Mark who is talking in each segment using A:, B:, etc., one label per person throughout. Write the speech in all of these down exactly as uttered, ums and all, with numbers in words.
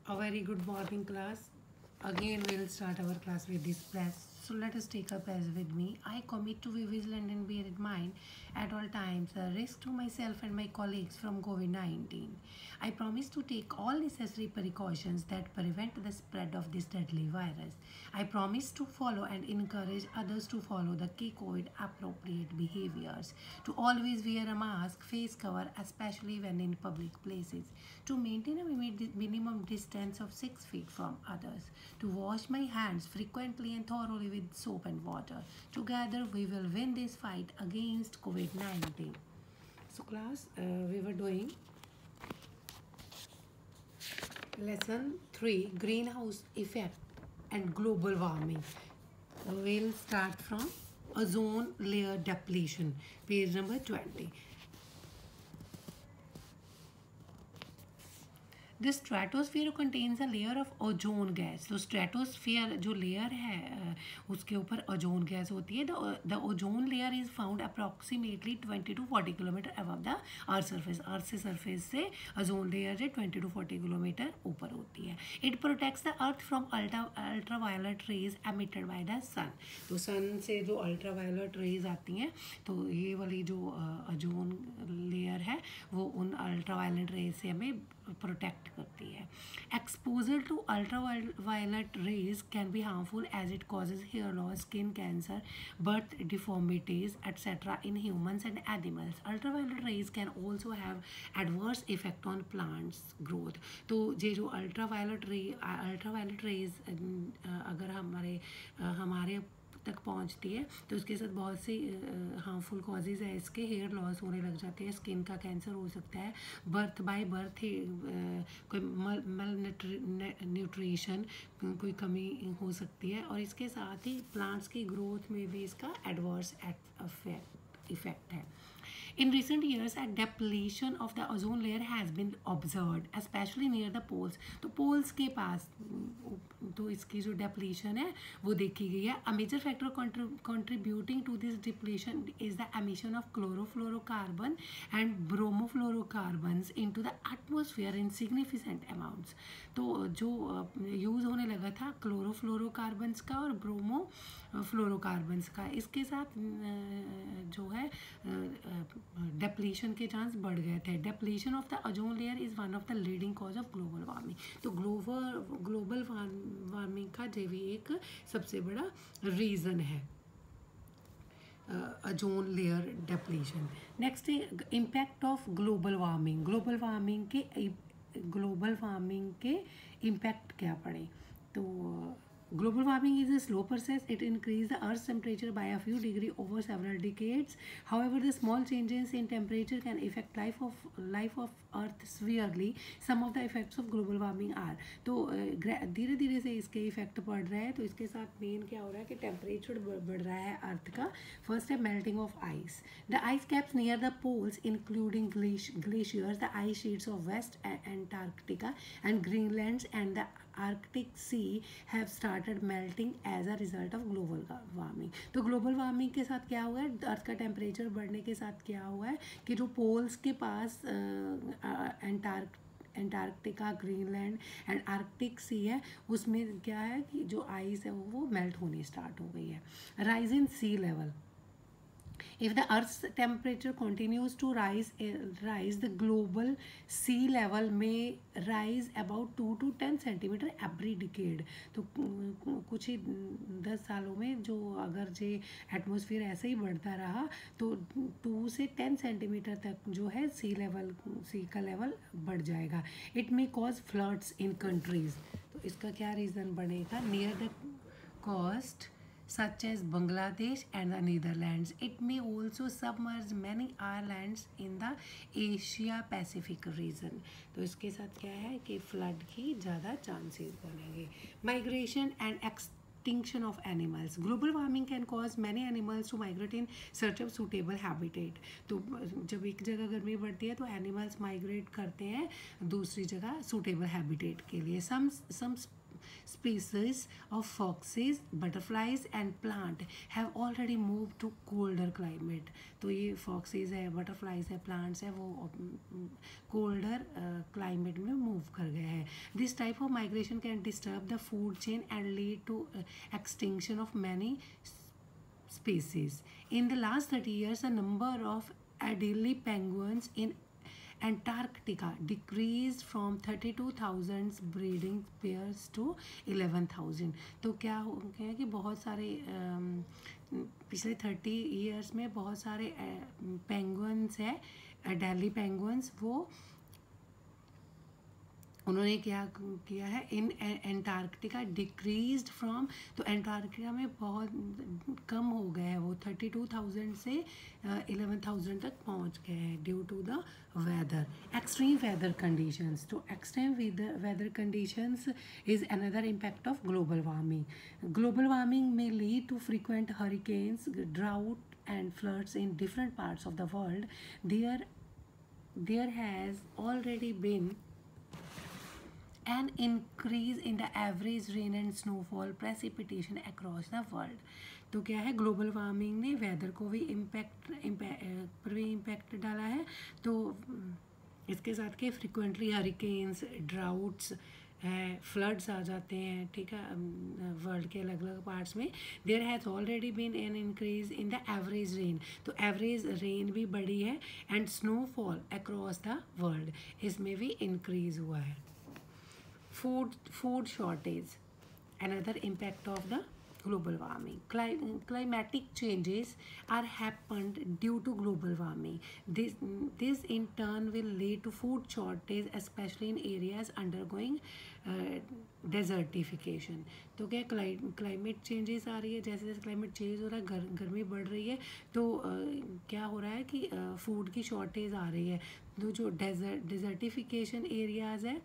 A: A very good morning, class. Again, we'll start our class with this pledge. So let us take a pledge with me. I commit to be vigilant and bear in mind at all times the risk to myself and my colleagues from COVID nineteen. I promise to take all necessary precautions that prevent the spread of this deadly virus. I promise to follow and encourage others to follow the key COVID appropriate behaviors, to always wear a mask, face cover, especially when in public places, to maintain a minimum distance of six feet from others, to wash my hands frequently and thoroughly with soap and water. Together we will win this fight against COVID nineteen. So class, uh, we were doing lesson three, greenhouse effect and global warming. We'll start from ozone layer depletion, page number twenty. The stratosphere contains a layer of ozone gas. तो stratosphere जो layer है उसके ऊपर ozone gas होती है. The ozone layer is found approximately twenty to forty kilometre above the earth surface. Earth से surface से ozone layer जो ट्वेंटी टू फोर्टी किलोमीटर ऊपर होती है. It protects the earth from ultra ultraviolet rays emitted by the sun. तो sun से जो ultraviolet raise आती हैं तो ये वाली जो ओजोन लेयर है वो उन अल्ट्रा वायलेट रेज से हमें प्रोटेक्ट करती है. Exposure to ultraviolet rays can be harmful as it causes hair loss, skin cancer, birth deformities etcetera in humans and animals. Ultraviolet rays can also have adverse effect on plants growth. तो ये जो ultraviolet ray ultraviolet rays अगर हमारे हमारे तक पहुंचती है तो उसके साथ बहुत सी हार्मफुल कॉजेज़ है. इसके हेयर लॉस होने लग जाते हैं, स्किन का कैंसर हो सकता है, बर्थ बाय बर्थ ही कोई मल न्यूट्रिशन कोई कमी हो सकती है और इसके साथ ही प्लांट्स की ग्रोथ में भी इसका एडवर्स इफेक्ट है. In recent years, a depletion of the ozone layer has been observed, especially near the poles. तो poles के पास तो इसकी जो depletion है वो देखी गई है. A major factor contributing to this depletion is the emission of chlorofluorocarbon and bromofluorocarbons into the atmosphere in significant amounts. तो जो यूज़ होने लगा था क्लोरोफ्लोरोकार्बन्स का और ब्रोमोफ्लोरोकार्बन्स का, इसके साथ जो है डेप्लीशन के चांस बढ़ गए थे. Depletion of the ozone layer is one of the leading cause of global warming. तो ग्लोबल ग्लोबल वार्मिंग का जो भी एक सबसे बड़ा रीज़न है ozone layer depletion. Next impact of global warming. Global warming के ग्लोबल वार्मिंग के इम्पैक्ट क्या पड़े. तो global warming is a slow process. It increases the Earth's temperature by a few degrees over several decades. However, the small changes in temperature can affect life of life of Earth severely. Some of the effects of global warming are. तो धीरे धीरे से इसके effect पड़ रहे हैं. तो इसके साथ मेन क्या हो रहा है कि टेम्परेचर बढ़ रहा है अर्थ का. फर्स्ट है melting of ice. The ice caps near the poles including glaciers, the ice sheets of west Antarctica and Greenland and the Arctic Sea have started melting as a result of global warming. तो global warming के साथ क्या हुआ है, अर्थ का temperature बढ़ने के साथ क्या हुआ है कि जो पोल्स के पास एंटार्क Antarctica, Greenland and Arctic sea है उसमें क्या है कि जो आइस है वो मेल्ट होनी स्टार्ट हो गई है. Rise in sea level. If the Earth's temperature continues to rise, rise, the global sea level may rise about two to ten centimeter every decade. तो कुछ ही दस सालों में जो अगर जे एटमॉस्फेयर ऐसे ही बढ़ता रहा तो टू से टेन सेंटीमीटर तक जो है सी लेवल सी का लेवल बढ़ जाएगा. It may cause floods in countries. तो इसका क्या रीज़न बनेगा. Near the coast such as Bangladesh and the Netherlands. It may also submerge many islands in the Asia Pacific region. तो इसके साथ क्या है कि फ्लड की ज़्यादा चांसेस बनेंगे. Migration and extinction of animals. Global warming can cause many animals to migrate in search of suitable habitat. तो जब एक जगह गर्मी बढ़ती है तो एनिमल्स माइग्रेट करते हैं दूसरी जगह suitable habitat के लिए. some some species of foxes, butterflies and plant have already moved to colder climate. तो ये foxes है, butterflies है, plants है, वो colder climate में move कर गए हैं. This type of migration can disturb the food chain and lead to extinction of many species. In the last thirty years, the number of Adelie penguins in Antarctica decreased from thirty-two thousand breeding pairs to eleven thousand. तो क्या हो गया कि बहुत सारे पिछले thirty years में बहुत सारे पेंगुइन्स है, अडेली पेंगुइन्स, वो उन्होंने क्या किया है इन एंटार्क्टिका डिक्रीज्ड फ्रॉम, तो एंटार्क्टिका में बहुत कम हो गए हैं, वो थर्टी टू थाउजेंड से इलेवन थाउजेंड तक पहुंच गए हैं due to the weather, extreme weather conditions. तो extreme weather conditions is another impact of global warming. Global warming may lead to frequent hurricanes, drought and floods in different parts of the world. There there has already been an increase in the average rain and snowfall precipitation across the world. तो क्या है, global warming ने weather को भी impact पर भी impact डाला है. तो इसके साथ के फ्रिक्वेंटली हरिकेन्स, ड्राउट्स है, फ्लड्स आ जाते हैं, ठीक है, वर्ल्ड के अलग अलग पार्ट्स में. There has already been an increase in the average rain, तो एवरेज रेन भी बढ़ी है, and snowfall across the world, इसमें भी इंक्रीज हुआ है. Food, food shortage, another impact of the global warming. Clim climatic changes are happened due to global warming. This, this in turn will lead to food shortage, especially in areas undergoing uh, desertification. तो क्या climate changes आ रही है, जैसे जैसे climate change हो रहा है, गर, गर्मी बढ़ रही है, तो uh, क्या हो रहा है कि फूड uh, की शॉर्टेज आ रही है. तो जो डेजर्ट डिजर्टिफिकेशन एरियाज़ है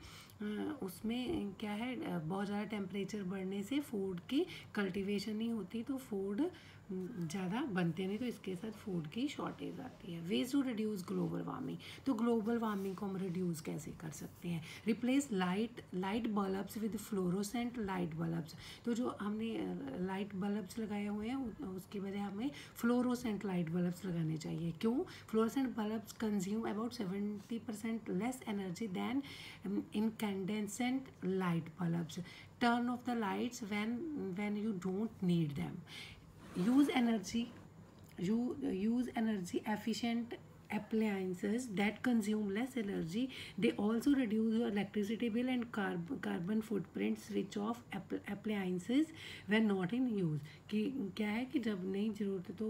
A: उसमें क्या है, बहुत ज़्यादा टेम्परेचर बढ़ने से फूड की कल्टीवेशन नहीं होती, तो फूड ज़्यादा बनते नहीं, तो इसके साथ फूड की शॉर्टेज आती है. Ways to reduce global warming. तो ग्लोबल वार्मिंग को हम रिड्यूस कैसे कर सकते हैं? Replace light light bulbs with fluorescent light bulbs. तो जो हमने लाइट बल्ब्स लगाए हुए हैं उसकी बजाय हमें फ्लोरोसेंट लाइट बल्ब्स लगाने चाहिए. क्यों? Fluorescent bulbs consume about seventy percent less energy than incandescent light bulbs. Turn off the lights when when you don't need them. Use energy you use energy efficient appliances that consume less energy. They also reduce your electricity bill and carb carbon footprint. Switch off appliances when not in use. कि क्या है कि जब नहीं ज़रूरत है तो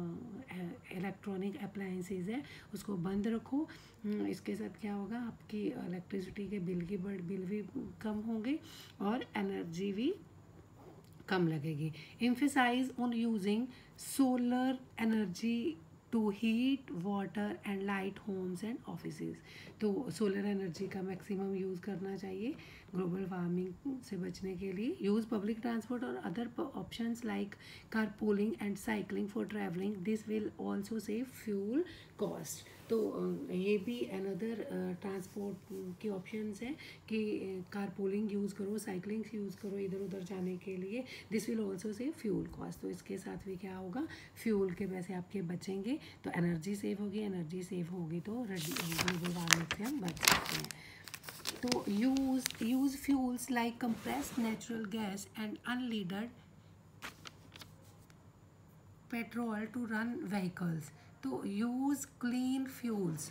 A: electronic appliances है उसको बंद रखो. इसके साथ क्या होगा, आपकी इलेक्ट्रिसिटी के बिल की बड़ बिल भी कम होंगे और एनर्जी भी कम लगेगी. Emphasise on using solar energy to heat water and light homes and offices. तो सोलर एनर्जी का मैक्सिमम यूज़ करना चाहिए ग्लोबल वार्मिंग से बचने के लिए. यूज़ पब्लिक ट्रांसपोर्ट और other options like car pooling and cycling for travelling. This will also save fuel cost. तो ये भी अनदर ट्रांसपोर्ट के ऑप्शंस हैं कि कार पूलिंग यूज़ करो, साइकिलिंग यूज़ करो इधर उधर जाने के लिए. This will also save fuel cost. तो इसके साथ भी क्या होगा, फ्यूल के पैसे आपके बचेंगे, तो एनर्जी सेव होगी. एनर्जी सेव होगी तो ग्लोबल वार्मिंग से हम बच सकते हैं. तो use use fuels like compressed natural gas and unleaded petrol to run vehicles. तो use clean fuels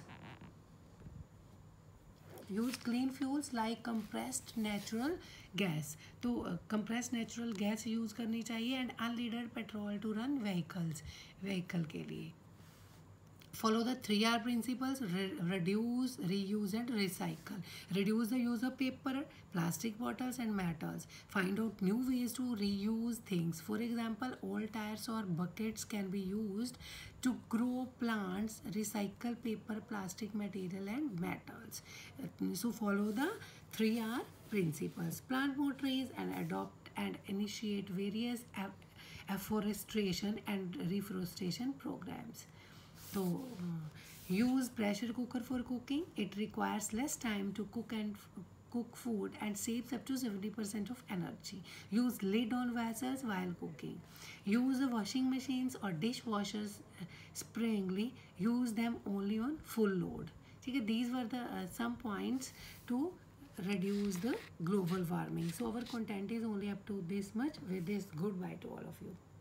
A: use clean fuels like compressed natural gas. तो कंप्रेस्ड नेचुरल गैस यूज़ करनी चाहिए and unleaded petrol to run vehicles vehicle के लिए. Follow the three R principles: re reduce, reuse and recycle. Reduce the use of paper, plastic bottles and metals. Find out new ways to reuse things. For example, old tires or buckets can be used to grow plants. Recycle paper, plastic material and metals. So follow the three R principles. Plant more trees and adopt and initiate various afforestation and reforestation programs. So uh, use pressure cooker for cooking. It requires less time to cook and cook food and saves up to seventy percent of energy. Use lid on vessels while cooking. Use the washing machines or dishwashers sparingly. Use them only on full load. Okay, these were the uh, some points to reduce the global warming. So our content is only up to this much. With this, goodbye to all of you.